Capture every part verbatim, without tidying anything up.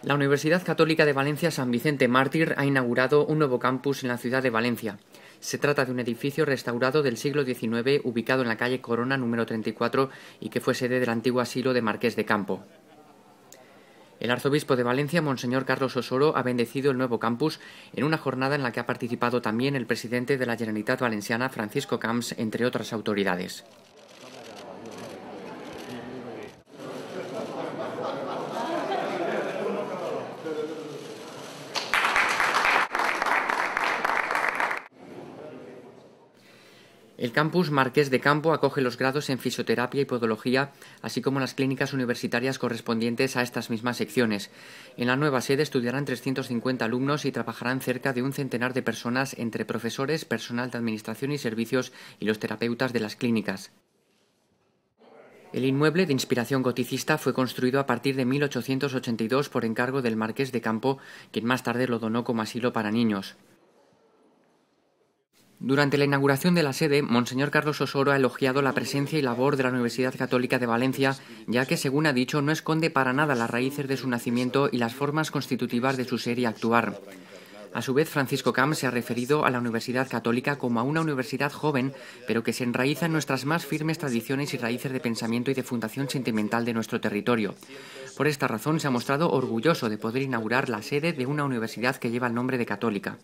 La Universidad Católica de Valencia San Vicente Mártir ha inaugurado un nuevo campus en la ciudad de Valencia. Se trata de un edificio restaurado del siglo diecinueve ubicado en la calle Corona número treinta y cuatro y que fue sede del antiguo asilo de Marqués de Campo. El arzobispo de Valencia, Monseñor Carlos Osoro, ha bendecido el nuevo campus en una jornada en la que ha participado también el presidente de la Generalitat Valenciana, Francisco Camps, entre otras autoridades. El campus Marqués de Campo acoge los grados en fisioterapia y podología, así como las clínicas universitarias correspondientes a estas mismas secciones. En la nueva sede estudiarán trescientos cincuenta alumnos y trabajarán cerca de un centenar de personas entre profesores, personal de administración y servicios y los terapeutas de las clínicas. El inmueble, de inspiración goticista, fue construido a partir de mil ochocientos ochenta y dos por encargo del Marqués de Campo, quien más tarde lo donó como asilo para niños. Durante la inauguración de la sede, Monseñor Carlos Osoro ha elogiado la presencia y labor de la Universidad Católica de Valencia, ya que, según ha dicho, no esconde para nada las raíces de su nacimiento y las formas constitutivas de su ser y actuar. A su vez, Francisco Camps se ha referido a la Universidad Católica como a una universidad joven, pero que se enraiza en nuestras más firmes tradiciones y raíces de pensamiento y de fundación sentimental de nuestro territorio. Por esta razón, se ha mostrado orgulloso de poder inaugurar la sede de una universidad que lleva el nombre de católica.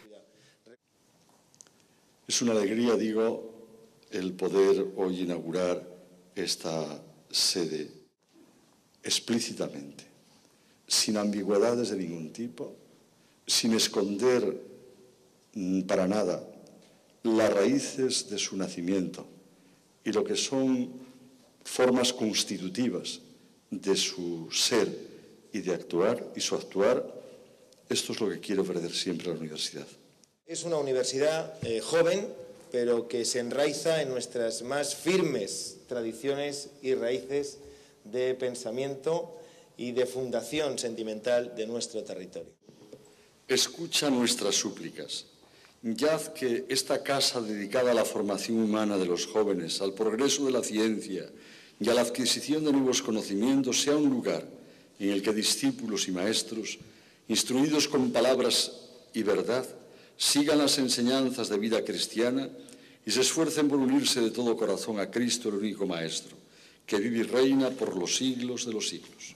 Es una alegría, digo, el poder hoy inaugurar esta sede explícitamente, sin ambigüedades de ningún tipo, sin esconder para nada las raíces de su nacimiento y lo que son formas constitutivas de su ser y de actuar, y su actuar. Esto es lo que quiere ofrecer siempre a la universidad. Es una universidad eh, joven, pero que se enraiza en nuestras más firmes tradiciones y raíces de pensamiento y de fundación sentimental de nuestro territorio. Escucha nuestras súplicas. Y haz que esta casa dedicada a la formación humana de los jóvenes, al progreso de la ciencia y a la adquisición de nuevos conocimientos sea un lugar en el que discípulos y maestros, instruidos con palabras y verdad, sigan las enseñanzas de vida cristiana y se esfuercen por unirse de todo corazón a Cristo, el único Maestro, que vive y reina por los siglos de los siglos.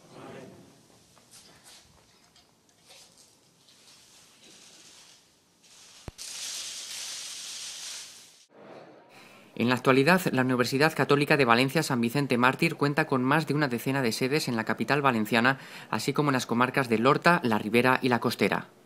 En la actualidad, la Universidad Católica de Valencia San Vicente Mártir cuenta con más de una decena de sedes en la capital valenciana, así como en las comarcas de Lorta, La Ribera y La Costera.